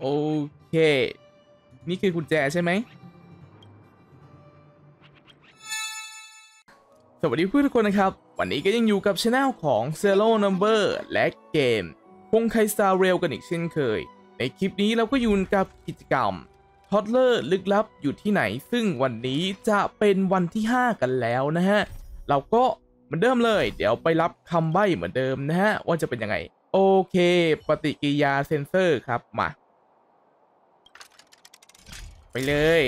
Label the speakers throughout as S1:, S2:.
S1: โอเคนี่คือกุญแจใช่ไหมสวัสดีเพื่อนทุกคนนะครับวันนี้ก็ยังอยู่กับช anel ของ Zero Number และเกมพงไคสตาร์เรลกันอีกเช่นเคยในคลิปนี้เราก็อยู่กับกิจกรรมทอดเลอร์ลึกลับอยู่ที่ไหนซึ่งวันนี้จะเป็นวันที่ 5 กันแล้วนะฮะเราก็เหมือนเดิมเลยเดี๋ยวไปรับคำใบ้เหมือนเดิมนะฮะว่าจะเป็นยังไงโอเคปฏิกิริยาเซนเซอร์ครับมาไปเลย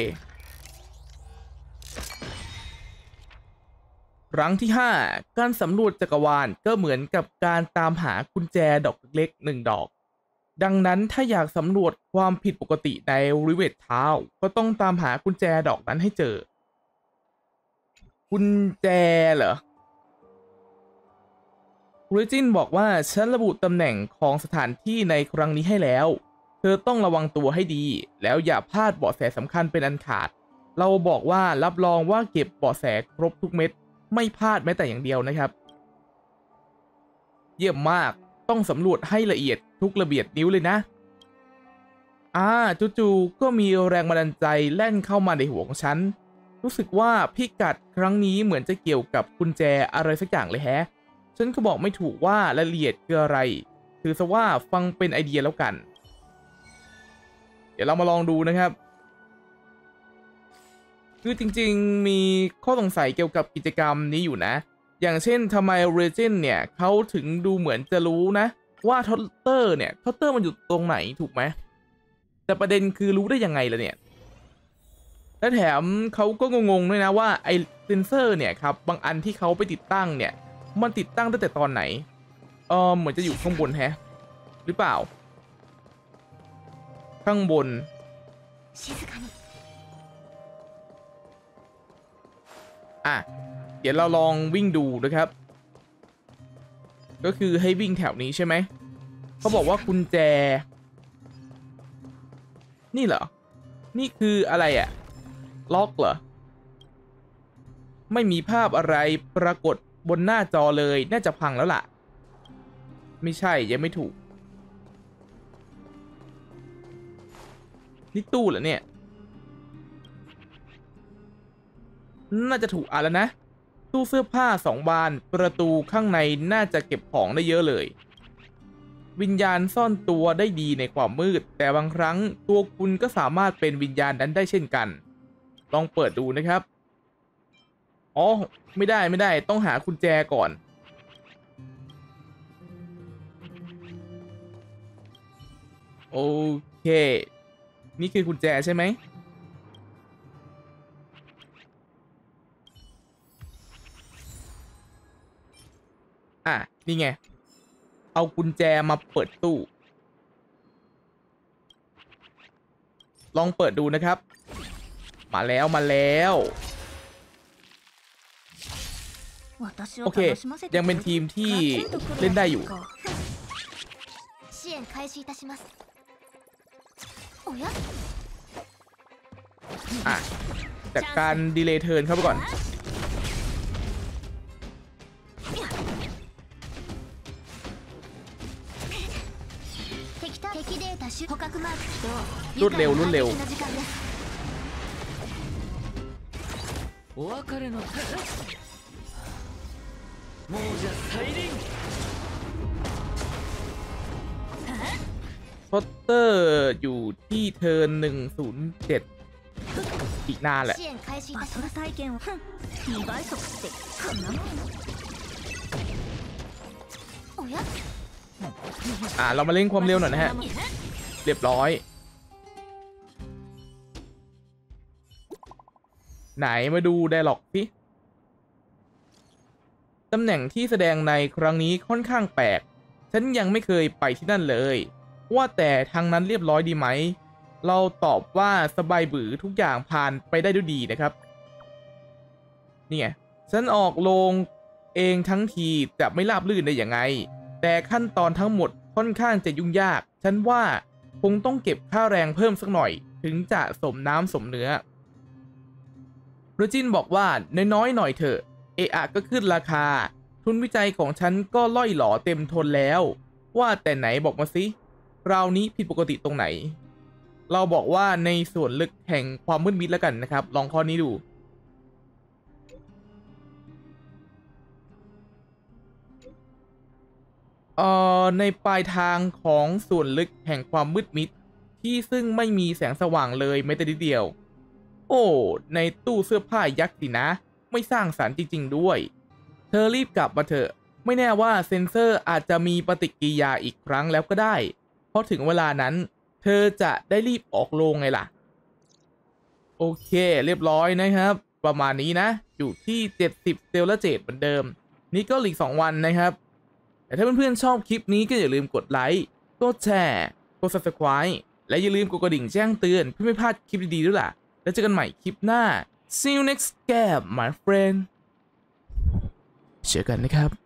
S1: ครั้งที่ 5การสำรวจจักรวาลก็เหมือนกับการตามหากุญแจดอกเล็กๆ1 ดอกดังนั้นถ้าอยากสำรวจความผิดปกติในริเวทเท้าก็ต้องตามหากุญแจดอกนั้นให้เจอกุญแจเหรอเรจินบอกว่าฉันระบุตำแหน่งของสถานที่ในครั้งนี้ให้แล้วเธอต้องระวังตัวให้ดีแล้วอย่าพลาดเบาะแสสำคัญเป็นอันขาดเราบอกว่ารับรองว่าเก็บเบาะแสครบทุกเม็ดไม่พลาดแม้แต่อย่างเดียวนะครับเยี่ยมมากต้องสำรวจให้ละเอียดทุกระเบียดนิ้วเลยนะจู่ๆก็มีแรงบันดาลใจแล่นเข้ามาในหัวของฉันรู้สึกว่าพิกัดครั้งนี้เหมือนจะเกี่ยวกับกุญแจอะไรสักอย่างเลยแฮะฉันก็บอกไม่ถูกว่ารายละเอียดคืออะไรถือซะว่าฟังเป็นไอเดียแล้วกันเดี๋ยวเรามาลองดูนะครับคือจริงๆมีข้อสงสัยเกี่ยวกับกิจกรรมนี้อยู่นะอย่างเช่นทำไมเรเจนเนี่ยเขาถึงดูเหมือนจะรู้นะว่าทอตเตอร์มันอยู่ตรงไหนถูกไหมแต่ประเด็นคือรู้ได้ยังไงล่ะเนี่ยและแถมเขาก็งงๆด้วยนะว่าไอเซนเซอร์เนี่ยครับบางอันที่เขาไปติดตั้งเนี่ยมันติดตั้งตั้งแต่ตอนไหนเหมือนจะอยู่ข้างบนแฮะหรือเปล่าข้างบนเดี๋ยวเราลองวิ่งดูนะครับก็คือให้วิ่งแถวนี้ใช่ไหมเขาบอกว่ากุญแจนี่เหรอนี่คืออะไรอะล็อกเหรอไม่มีภาพอะไรปรากฏบนหน้าจอเลยน่าจะพังแล้วล่ะไม่ใช่ยังไม่ถูกนี่ตู้เหรอเนี่ยน่าจะถูกแล้วนะตู้เสื้อผ้า2 บานประตูข้างในน่าจะเก็บของได้เยอะเลยวิญญาณซ่อนตัวได้ดีในความมืดแต่บางครั้งตัวคุณก็สามารถเป็นวิญญาณนั้นได้เช่นกันลองเปิดดูนะครับอ๋อไม่ได้ต้องหากุญแจก่อนโอเคนี่คือกุญแจใช่ไหมนี่ไงเอากุญแจมาเปิดตู้ลองเปิดดูนะครับมาแล้วโอเคยังเป็นทีมที่เล่นได้อยู่จากการดีเลย์เทิร์นเข้าไปก่อนรวดเร็วพอตเตอร์อยู่ที่เทิร์น107อีกนานแหละเรามาเล่นความเร็วหน่อยนะฮะเรียบร้อยไหนมาดูไดร็อกสิตำแหน่งที่แสดงในครั้งนี้ค่อนข้างแปลกฉันยังไม่เคยไปที่นั่นเลยว่าแต่ทางนั้นเรียบร้อยดีไหมเราตอบว่าสบายบือทุกอย่างผ่านไปได้ด้วยดีนะครับนี่ไงฉันออกโรงเองทั้งทีจะไม่ราบรื่นได้ยังไงแต่ขั้นตอนทั้งหมดค่อนข้างจะยุ่งยากฉันว่าคงต้องเก็บค่าแรงเพิ่มสักหน่อยถึงจะสมน้ำสมเนื้อโรจินบอกว่าน้อยหน่อยเถอะก็ขึ้นราคาทุนวิจัยของฉันก็ล่อยหลอเต็มทนแล้วว่าแต่ไหนบอกมาสิคราวนี้ผิดปกติตรงไหนเราบอกว่าในส่วนลึกแห่งความมืดมิดแล้วกันนะครับ ลองข้อนี้ดูในปลายทางของส่วนลึกแห่งความมืดมิดที่ซึ่งไม่มีแสงสว่างเลยแม้แต่นิดเดียว โอ้ในตู้เสื้อผ้ายักษ์สินะไม่สร้างสรรค์จริงๆด้วยเธอรีบกลับมาเถอะไม่แน่ว่าเซนเซอร์อาจจะมีปฏิกิริยาอีกครั้งแล้วก็ได้เพราะถึงเวลานั้นเธอจะได้รีบออกโรงไงล่ะโอเคเรียบร้อยนะครับประมาณนี้นะอยู่ที่70เซลละเจดเหมือนเดิมนี่ก็อีก2วันนะครับแต่ถ้าเพื่อนๆชอบคลิปนี้ก็อย่าลืมกดไลค์กดแชร์กด Subscribe และอย่าลืมกดกระดิ่งแจ้งเตือนเพื่อไม่พลาดคลิปดีๆด้วยล่ะแล้วเจอกันใหม่คลิปหน้า See you next game my friend เจอกันนะครับ